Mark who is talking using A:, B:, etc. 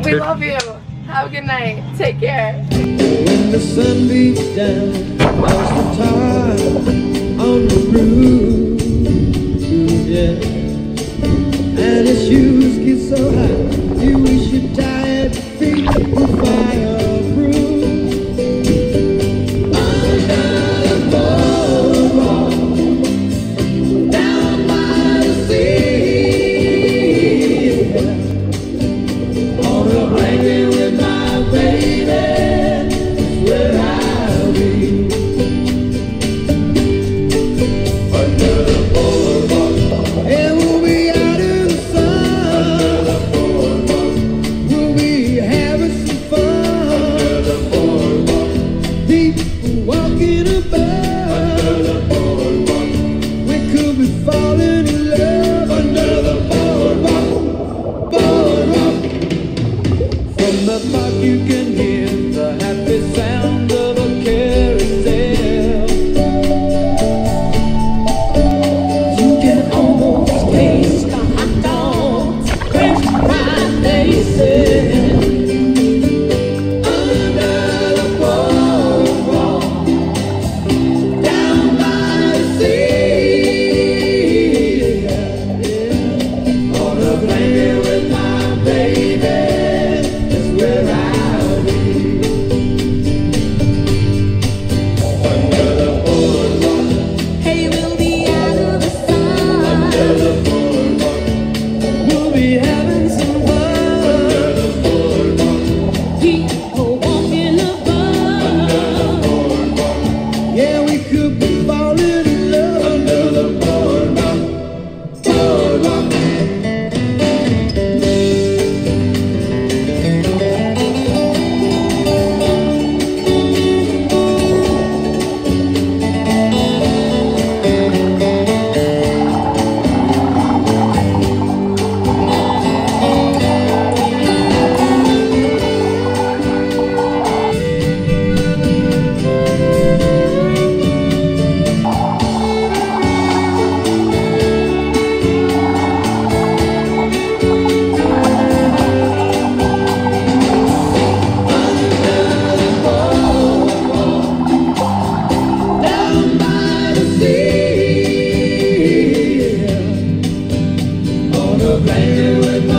A: We love you. Have a good night. Take care.
B: When the sun beats down, lost the time on the roof, yeah. And his shoes get so high, you wish your tired feet were fireproof. Under the boardwalk, down by the sea, on a blanket with my baby, where I'll be. Under the boardwalk, and we'll be out in the sun. Under the boardwalk, we'll be having some fun. Under the boardwalk, people walking above. Under the boardwalk, we could be falling in love. Under the boardwalk, boardwalk. From the park you can hear the happy sound of a carousel. You can almost taste the hot dogs, French fries they sell. Under the boardwalk, down by the sea, yeah. On a blanket with my baby, is where I'll be. Under the boardwalk,
C: Hey, we'll be out of the sun.
B: under the boardwalk, we'll be having some fun. Under the boardwalk,
C: People walking above.
B: boardwalk, yeah, we could be falling in love. Under the boardwalk, boardwalk. Down by the sea, on a blanket with my